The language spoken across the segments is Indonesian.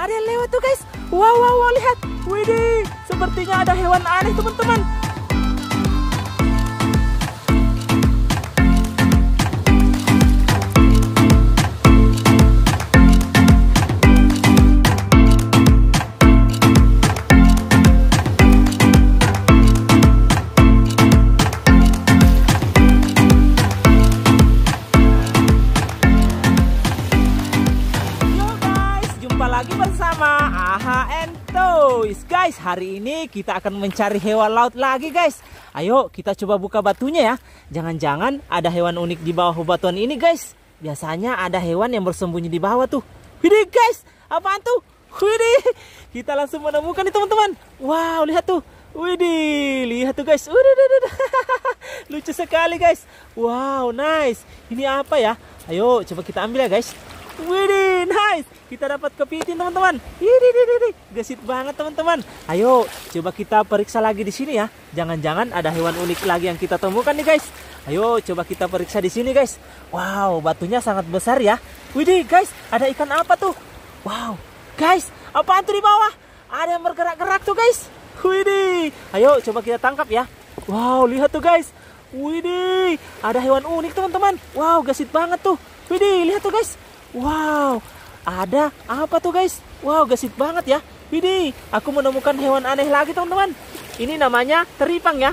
ada yang lewat tuh guys. Wow, wow, wow, lihat. Widih, sepertinya ada hewan aneh teman-teman. Lagi bersama Aha and Toys. Guys, hari ini kita akan mencari hewan laut lagi guys. Ayo kita coba buka batunya ya. Jangan-jangan ada hewan unik di bawah batuan ini guys. Biasanya ada hewan yang bersembunyi di bawah tuh. Widih guys, apaan tuh? Widih, kita langsung menemukan nih teman-teman. Wow, lihat tuh. Widih, lihat tuh guys. Lucu sekali guys. Wow, nice. Ini apa ya? Ayo coba kita ambil ya guys. Widih, nice. Kita dapat kepiting teman-teman. Gesit banget teman-teman. Ayo coba kita periksa lagi di sini ya. Jangan-jangan ada hewan unik lagi yang kita temukan nih guys. Ayo coba kita periksa di sini guys. Wow, batunya sangat besar ya. Widih guys, ada ikan apa tuh? Wow, guys, apaan tuh di bawah? Ada yang bergerak-gerak tuh guys. Widih, ayo coba kita tangkap ya. Wow, lihat tuh guys. Widih, ada hewan unik teman-teman. Wow, gesit banget tuh. Widih, lihat tuh guys. Wow, ada apa tuh guys? Wow, gesit banget ya. Widih, aku menemukan hewan aneh lagi teman-teman. Ini namanya teripang ya.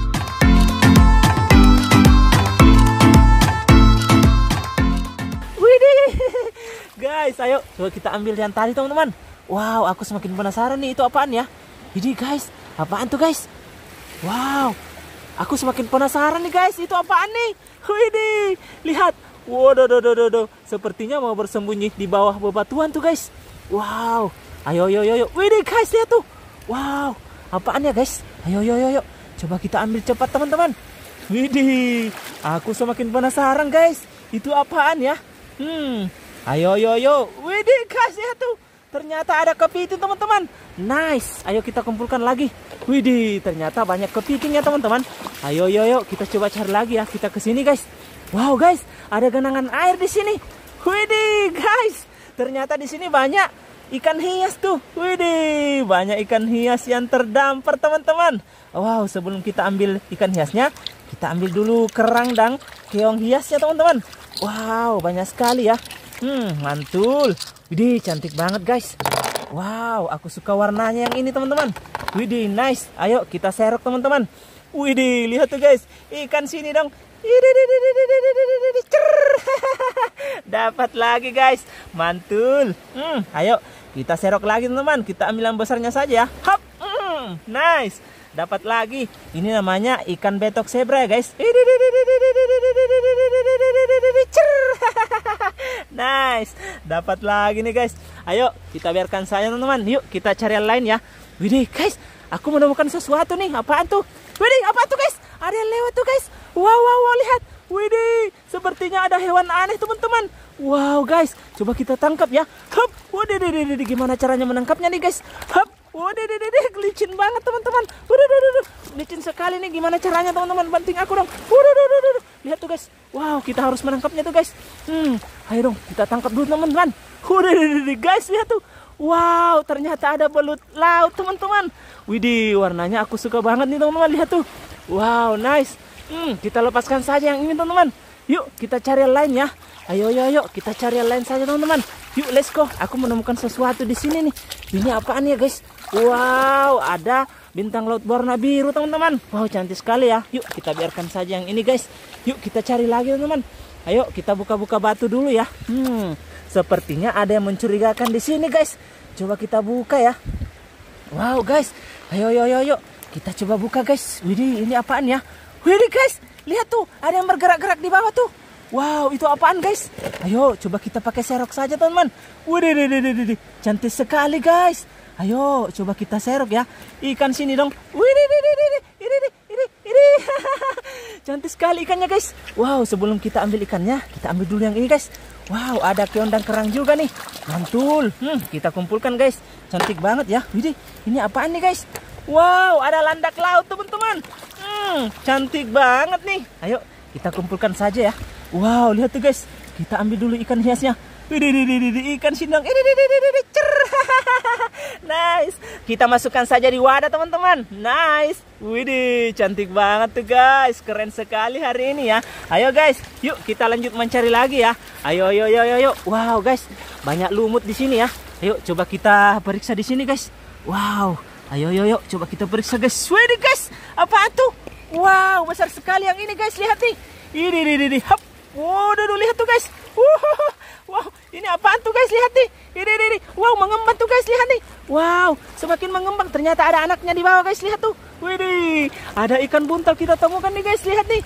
Widih, guys, ayo coba kita ambil yang tadi teman-teman. Wow, aku semakin penasaran nih, itu apaan ya? Widih guys, apaan tuh guys? Wow, aku semakin penasaran nih guys, itu apaan nih? Widih, lihat. Waduh, sepertinya mau bersembunyi di bawah bebatuan tuh guys. Wow, ayo. Widih guys, lihat tuh. Wow, apaan ya guys? Ayo. Coba kita ambil cepat teman-teman. Widih, aku semakin penasaran guys. Itu apaan ya? Ayo. Widih guys, lihat tuh. Ternyata ada kepiting teman-teman. Nice, ayo kita kumpulkan lagi. Widih, ternyata banyak kepiting ya teman-teman. Ayo, kita coba cari lagi ya. Kita ke sini guys. Wow guys, ada genangan air di sini. Widih guys, ternyata di sini banyak ikan hias tuh. Widih, banyak ikan hias yang terdampar teman-teman. Wow, sebelum kita ambil ikan hiasnya, kita ambil dulu kerang dan keong hiasnya teman-teman. Wow, banyak sekali ya. Mantul. Widih, cantik banget guys. Wow, aku suka warnanya yang ini teman-teman. Widih, nice. Ayo kita serok teman-teman. Widih, lihat tuh guys, ikan sini dong. Dapat lagi guys, mantul. Ayo kita serok lagi teman-teman. Kita ambil yang besarnya saja ya. Hop, nice. Dapat lagi. Ini namanya ikan betok zebra ya guys. Nice. Dapat lagi nih guys. Ayo kita biarkan saja teman-teman. Yuk kita cari yang lain ya. Widih guys, aku menemukan sesuatu nih. Apaan tuh? Widih, apa tuh guys? Ada yang lewat tuh guys. Wow, lihat. Widih, sepertinya ada hewan aneh teman-teman. Wow guys, coba kita tangkap ya. Hup, waduh, gimana caranya menangkapnya nih guys? Hup, waduh, licin banget teman-teman. Waduh, licin sekali nih. Gimana caranya teman-teman? Banting aku dong. Waduh, lihat tuh guys. Wow, kita harus menangkapnya tuh guys. Ayo dong, kita tangkap dulu teman-teman. Waduh, guys, lihat tuh. Wow, ternyata ada belut laut teman-teman. Widih, warnanya aku suka banget nih teman-teman. Lihat tuh. Wow, nice. Kita lepaskan saja yang ini teman-teman. Yuk kita cari yang lain ya. Ayo, kita cari yang lain saja teman-teman. Yuk, let's go. Aku menemukan sesuatu di sini nih. Ini apaan ya guys? Wow, ada bintang laut warna biru teman-teman. Wow, cantik sekali ya. Yuk kita biarkan saja yang ini guys. Yuk kita cari lagi teman-teman. Ayo kita buka-buka batu dulu ya. Sepertinya ada yang mencurigakan di sini guys. Coba kita buka ya. Wow guys, ayo. Kita coba buka guys. Widih, ini apaan ya? Widih guys, lihat tuh, ada yang bergerak-gerak di bawah tuh. Wow, itu apaan guys? Ayo, coba kita pakai serok saja teman-teman. Widih, cantik sekali guys. Ayo, coba kita serok ya. Ikan sini dong. Widih, ini. Cantik sekali ikannya guys. Wow, sebelum kita ambil ikannya, kita ambil dulu yang ini guys. Wow, ada keong dan kerang juga nih. Mantul. Kita kumpulkan guys. Cantik banget ya. Widih, ini apaan nih guys? Wow, ada landak laut teman-teman. Cantik banget nih. Ayo kita kumpulkan saja ya. Wow, lihat tuh guys. Kita ambil dulu ikan hiasnya. Ikan sindang. Nice. Kita masukkan saja di wadah teman-teman. Nice. Widih, cantik banget tuh guys. Keren sekali hari ini ya. Ayo guys, yuk kita lanjut mencari lagi ya. Ayo, ayo, ayo, ayo. Wow guys, banyak lumut di sini ya. Ayo coba kita periksa di sini guys. Wow. Ayo, ayo, ayo. Coba kita periksa guys. Widih guys, apa tuh? Wow, besar sekali yang ini guys. Lihat nih. Ini. Hop. Waduh, lihat tuh guys. Wow, ini apaan tuh guys? Lihat nih. Ini. Wow, mengembang tuh guys. Lihat nih. Wow, semakin mengembang. Ternyata ada anaknya di bawah guys. Lihat tuh. Widih, ada ikan buntal kita temukan nih guys. Lihat nih.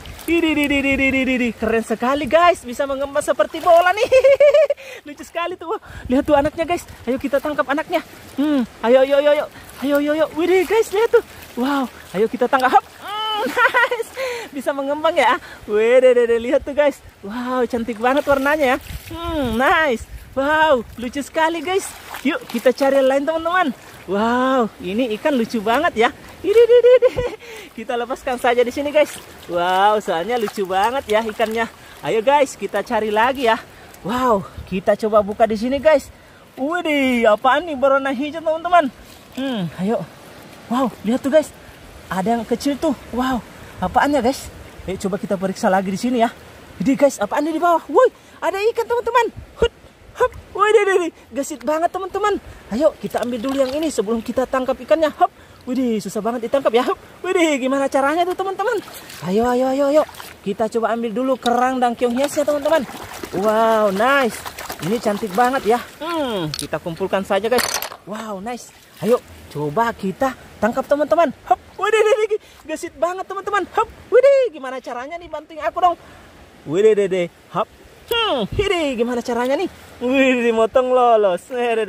Ini. Keren sekali guys. Bisa mengembang seperti bola nih. Lucu sekali tuh. Lihat tuh anaknya guys. Ayo kita tangkap anaknya. Ayo. Ayo. Widih guys, lihat tuh. Wow, ayo kita tangkap. Hop. Nice. Bisa mengembang ya. Widih, lihat tuh guys. Wow, cantik banget warnanya ya. Nice. Wow, lucu sekali guys. Yuk kita cari yang lain teman-teman. Wow, ini ikan lucu banget ya. Ini. Kita lepaskan saja di sini guys. Wow, soalnya lucu banget ya ikannya. Ayo guys, kita cari lagi ya. Wow, kita coba buka di sini guys. Widih, apaan nih berwarna hijau teman-teman? Ayo. Wow, lihat tuh guys. Ada yang kecil tuh. Wow, apaannya guys? Ayo coba kita periksa lagi di sini ya. Jadi guys, apaan di bawah? Woi, ada ikan teman-teman. Hop. Woi, gesit banget teman-teman. Ayo kita ambil dulu yang ini sebelum kita tangkap ikannya. Hop. Widih, susah banget ditangkap ya. Hop. Widih, gimana caranya tuh teman-teman? Ayo. Kita coba ambil dulu kerang dan keong hiasnya teman-teman. Wow, nice. Ini cantik banget ya. Kita kumpulkan saja guys. Wow, nice. Ayo coba kita tangkap teman-teman. Hop. Widih, gesit banget teman-teman. Hop. Widih, gimana caranya nih, bantuin aku dong. Widih. Hop. Widih, gimana caranya nih? Widih, motong lolos.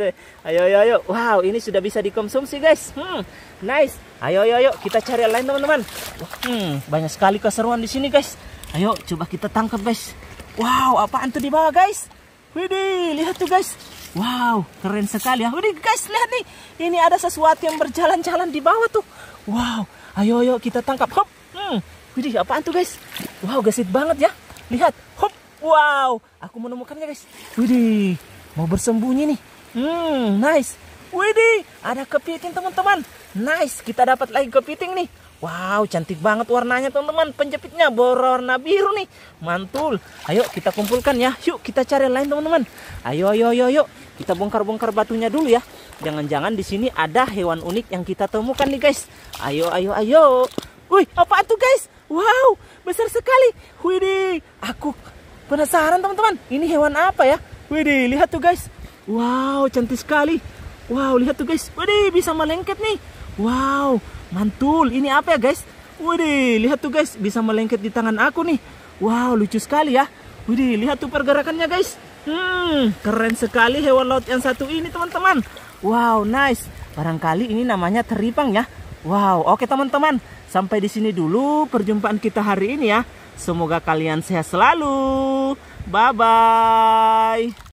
Ayo. Wow, ini sudah bisa dikonsumsi guys. Nice. Ayo, kita cari yang lain teman-teman. Banyak sekali keseruan di sini guys. Ayo coba kita tangkap guys. Wow, apaan tuh di bawah guys? Widih, lihat tuh guys. Wow, keren sekali ya. Widih guys, lihat nih. Ini ada sesuatu yang berjalan-jalan di bawah tuh. Wow, ayo kita tangkap. Hop. Widih, apaan tuh guys? Wow, gesit banget ya. Lihat. Hop. Wow, aku menemukannya guys. Widih, mau bersembunyi nih. Nice. Widih, ada kepiting teman-teman. Nice, kita dapat lagi kepiting nih. Wow, cantik banget warnanya teman-teman. Penjepitnya berwarna biru nih. Mantul. Ayo kita kumpulkan ya. Yuk kita cari yang lain teman-teman. Ayo. Kita bongkar-bongkar batunya dulu ya. Jangan-jangan di sini ada hewan unik yang kita temukan nih guys. Ayo. Wih, apaan tuh guys? Wow, besar sekali. Widih, aku penasaran teman-teman. Ini hewan apa ya? Widih, lihat tuh guys. Wow, cantik sekali. Wow, lihat tuh guys. Widih, bisa melengket nih. Wow, mantul. Ini apa ya guys? Widih, lihat tuh guys. Bisa melengket di tangan aku nih. Wow, lucu sekali ya. Widih, lihat tuh pergerakannya guys. Keren sekali hewan laut yang satu ini teman-teman. Wow, nice. Barangkali ini namanya teripang ya. Wow, oke teman-teman. Sampai di sini dulu perjumpaan kita hari ini ya. Semoga kalian sehat selalu. Bye-bye.